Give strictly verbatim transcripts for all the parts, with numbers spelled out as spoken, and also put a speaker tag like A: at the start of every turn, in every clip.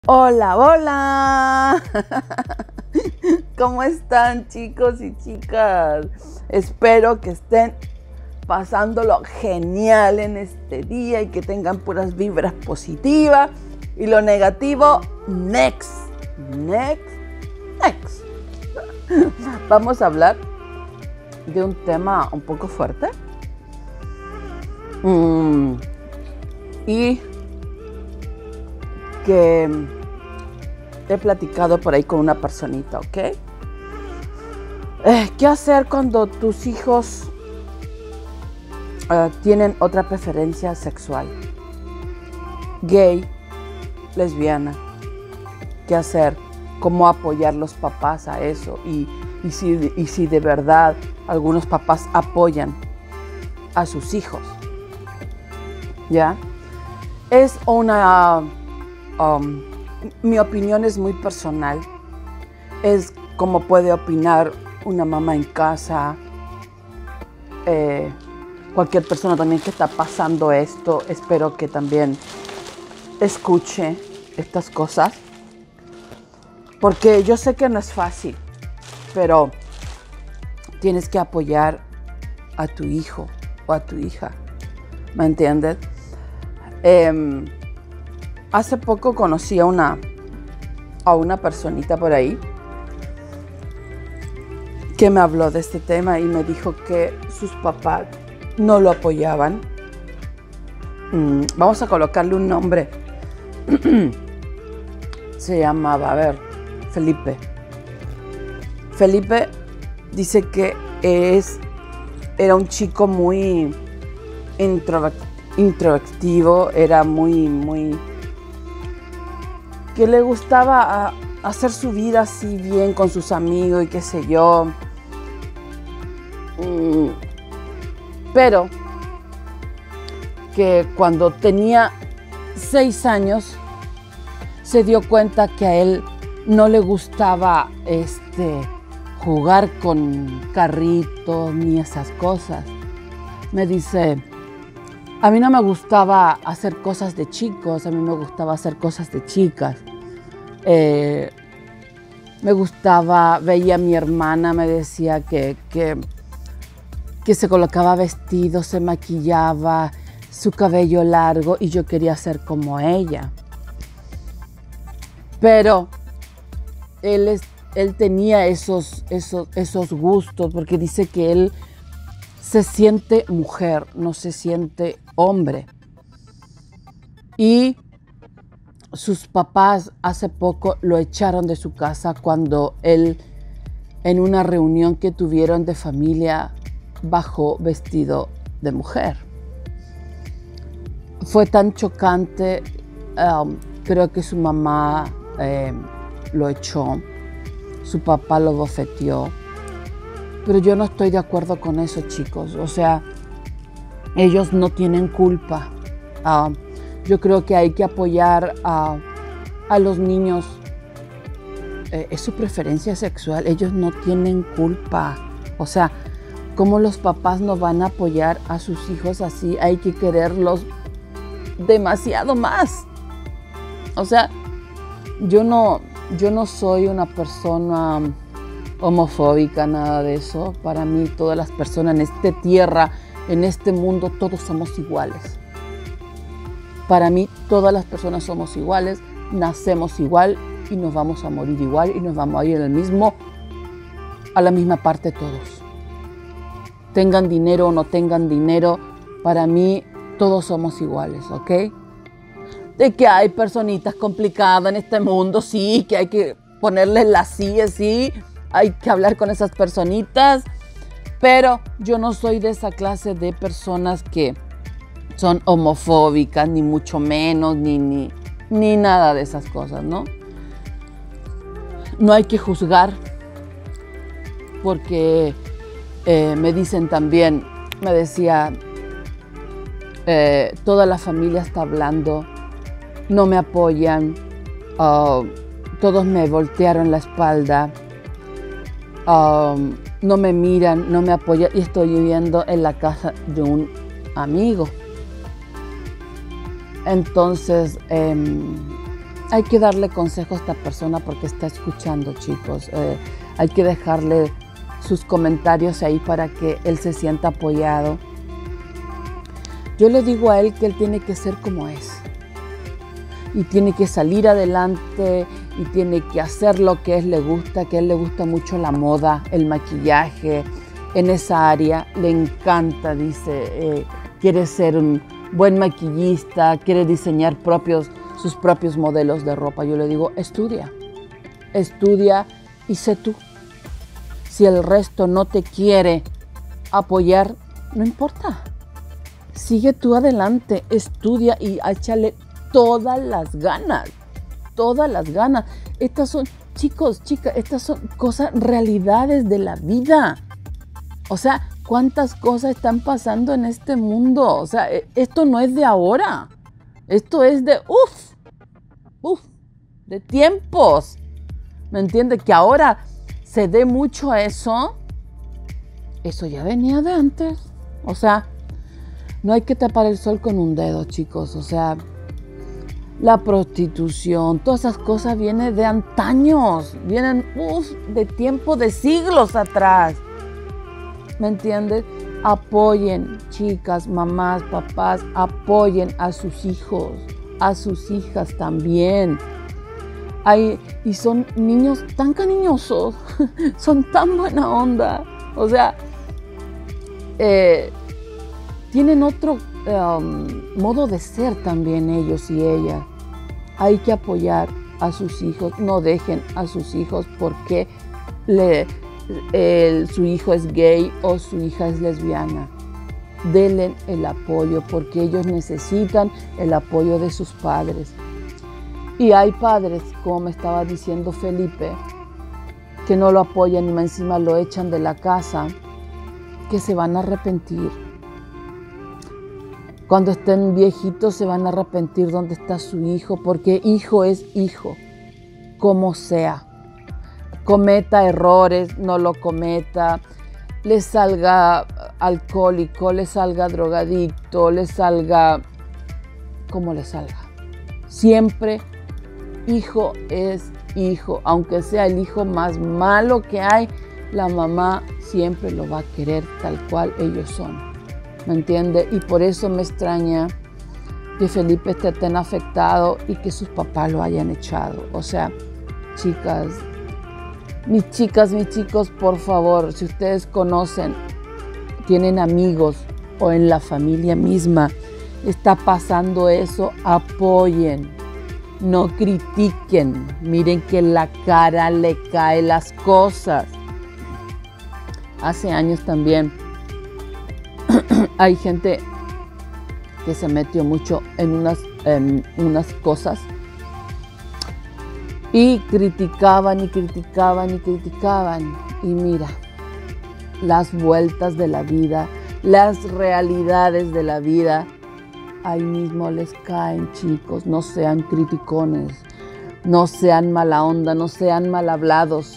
A: Hola, hola. ¿Cómo están, chicos y chicas? Espero que estén pasándolo genial en este día y que tengan puras vibras positivas y lo negativo, next, next, next. Vamos a hablar de un tema un poco fuerte. Mm, y que he platicado por ahí con una personita, ¿ok? Eh, ¿Qué hacer cuando tus hijos uh, tienen otra preferencia sexual? Gay, lesbiana. ¿Qué hacer? ¿Cómo apoyar los papás a eso? Y, y, si, y si de verdad algunos papás apoyan a sus hijos. ¿Ya? Es una... Um, mi opinión es muy personal. Es como puede opinar una mamá en casa, eh, cualquier persona también que está pasando esto. Espero que también escuche estas cosas, porque yo sé que no es fácil, pero tienes que apoyar a tu hijo o a tu hija, ¿me entiendes? Eh, Hace poco conocí a una, a una personita por ahí que me habló de este tema y me dijo que sus papás no lo apoyaban. Mm, vamos a colocarle un nombre. Se llamaba, a ver, Felipe. Felipe dice que es, era un chico muy introvertido, era muy, muy... que le gustaba a, hacer su vida así bien con sus amigos y qué sé yo. Mm, pero que cuando tenía seis años se dio cuenta que a él no le gustaba este, jugar con carritos ni esas cosas. Me dice... A mí no me gustaba hacer cosas de chicos, a mí me gustaba hacer cosas de chicas. Eh, me gustaba, veía a mi hermana, me decía que, que, que se colocaba vestidos, se maquillaba, su cabello largo y yo quería ser como ella. Pero él, es, él tenía esos, esos, esos gustos porque dice que él se siente mujer, no se siente hombre. Y sus papás hace poco lo echaron de su casa cuando él, en una reunión que tuvieron de familia, bajó vestido de mujer. Fue tan chocante, um, creo que su mamá eh, lo echó, su papá lo bofeteó. Pero yo no estoy de acuerdo con eso, chicos. O sea, ellos no tienen culpa. Uh, yo creo que hay que apoyar a, a los niños. Eh, es su preferencia sexual. Ellos no tienen culpa. O sea, ¿cómo los papás no van a apoyar a sus hijos así? Hay que quererlos demasiado más. O sea, yo no, yo no soy una persona homofóbica, nada de eso. Para mí, todas las personas en esta tierra, en este mundo, todos somos iguales. Para mí, todas las personas somos iguales, nacemos igual y nos vamos a morir igual y nos vamos a ir al mismo, a la misma parte todos. Tengan dinero o no tengan dinero, para mí, todos somos iguales, ¿ok? De que hay personitas complicadas en este mundo, sí, que hay que ponerles las sillas, sí. Hay que hablar con esas personitas, pero yo no soy de esa clase de personas que son homofóbicas, ni mucho menos, ni, ni, ni nada de esas cosas, ¿no? No hay que juzgar, porque eh, me dicen también, me decía, eh, toda la familia está hablando, no me apoyan, uh, todos me voltearon la espalda. Um, no me miran, no me apoyan y estoy viviendo en la casa de un amigo. Entonces, eh, hay que darle consejo a esta persona porque está escuchando, chicos. Eh, hay que dejarle sus comentarios ahí para que él se sienta apoyado. Yo le digo a él que él tiene que ser como es. Y tiene que salir adelante y tiene que hacer lo que a él le gusta, que a él le gusta mucho la moda, el maquillaje. En esa área le encanta, dice, eh, quiere ser un buen maquillista, quiere diseñar propios, sus propios modelos de ropa. Yo le digo, estudia, estudia y sé tú. Si el resto no te quiere apoyar, no importa. Sigue tú adelante, estudia y échale todas las ganas, todas las ganas. Estas son, chicos, chicas, estas son cosas, realidades de la vida. O sea, ¿cuántas cosas están pasando en este mundo? O sea, esto no es de ahora. Esto es de, uff, uff, de tiempos. ¿Me entiendes? Que ahora se dé mucho a eso. Eso ya venía de antes. O sea, no hay que tapar el sol con un dedo, chicos. O sea, la prostitución, todas esas cosas vienen de antaños. Vienen, uff, de tiempo, de siglos atrás. ¿Me entiendes? Apoyen, chicas, mamás, papás, apoyen a sus hijos, a sus hijas también. Hay, y son niños tan cariñosos, son tan buena onda. O sea, eh, tienen otro um, modo de ser también ellos y ellas. Hay que apoyar a sus hijos, no dejen a sus hijos porque le... El, su hijo es gay o su hija es lesbiana. Denle el apoyo porque ellos necesitan el apoyo de sus padres. Y hay padres, como me estaba diciendo Felipe, que no lo apoyan y más encima lo echan de la casa, que se van a arrepentir. Cuando estén viejitos se van a arrepentir dónde está su hijo, porque hijo es hijo, como sea. Cometa errores, no lo cometa, le salga alcohólico, le salga drogadicto, le salga como le salga. Siempre hijo es hijo, aunque sea el hijo más malo que hay, la mamá siempre lo va a querer tal cual ellos son. ¿Me entiende? Y por eso me extraña que Felipe esté tan afectado y que sus papás lo hayan echado. O sea, chicas, mis chicas, mis chicos, por favor, si ustedes conocen, tienen amigos o en la familia misma está pasando eso, apoyen, no critiquen. Miren que en la cara le caen las cosas. Hace años también hay gente que se metió mucho en unas, en unas cosas y criticaban y criticaban y criticaban. Y mira, las vueltas de la vida, las realidades de la vida, ahí mismo les caen, chicos. No sean criticones, no sean mala onda, no sean mal hablados.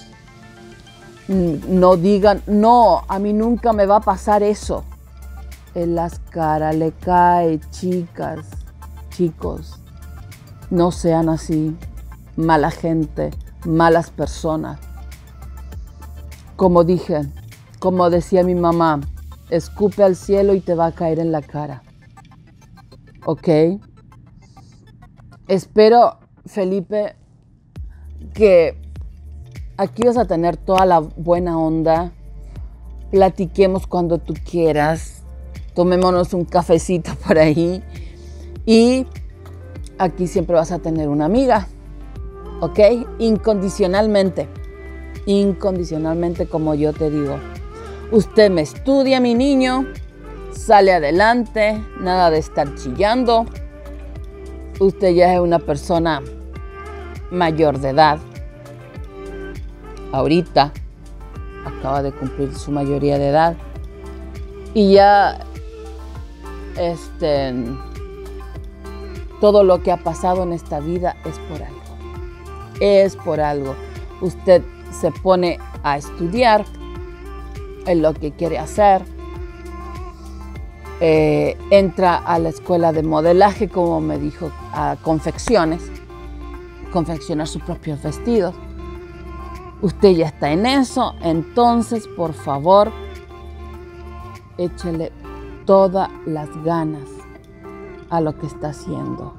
A: No digan, no, a mí nunca me va a pasar eso. En las caras le cae, chicas, chicos. No sean así. Mala gente, malas personas. Como dije, como decía mi mamá, escupe al cielo y te va a caer en la cara. ¿Ok? Espero, Felipe, que aquí vas a tener toda la buena onda. Platiquemos cuando tú quieras. Tomémonos un cafecito por ahí. Y aquí siempre vas a tener una amiga. ¿Ok? Incondicionalmente. Incondicionalmente, como yo te digo. Usted me estudia, mi niño. Sale adelante. Nada de estar chillando. Usted ya es una persona mayor de edad. Ahorita acaba de cumplir su mayoría de edad. Y ya este, todo lo que ha pasado en esta vida es por algo. Es por algo. Usted se pone a estudiar en lo que quiere hacer. Eh, entra a la escuela de modelaje, como me dijo, a confecciones. confeccionar sus propios vestidos. Usted ya está en eso, entonces por favor, échele todas las ganas a lo que está haciendo.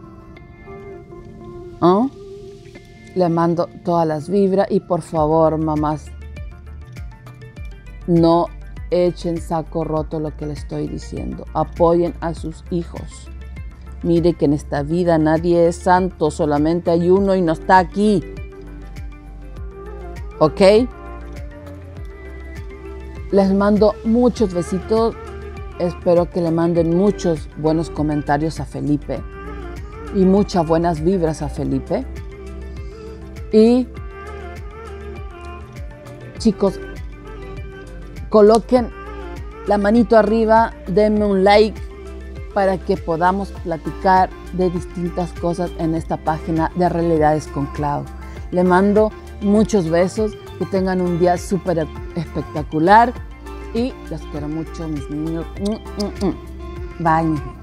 A: ¿Ah? Le mando todas las vibras y por favor, mamás, no echen saco roto lo que le estoy diciendo. Apoyen a sus hijos. Mire que en esta vida nadie es santo, solamente hay uno y no está aquí. ¿Ok? Les mando muchos besitos. Espero que le manden muchos buenos comentarios a Felipe y muchas buenas vibras a Felipe. Y chicos, coloquen la manito arriba, denme un like para que podamos platicar de distintas cosas en esta página de Realidades con Clau. Le mando muchos besos, que tengan un día súper espectacular y los quiero mucho, mis niños. Bye.